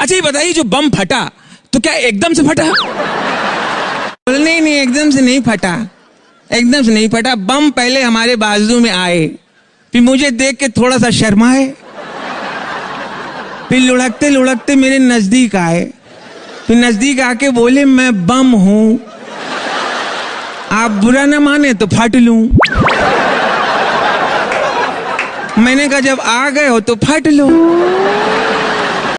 अच्छा ये बताइए, जो बम फटा तो क्या एकदम से फटा? नहीं नहीं, एकदम से नहीं फटा, एकदम से नहीं फटा। बम पहले हमारे बाजू में आए, फिर मुझे देख के थोड़ा सा शर्माए, फिर लुढ़कते लुढ़कते मेरे नजदीक आए, फिर नजदीक आके बोले मैं बम हूं, आप बुरा न माने तो फट लूं। मैंने कहा जब आ गए हो तो फट लो।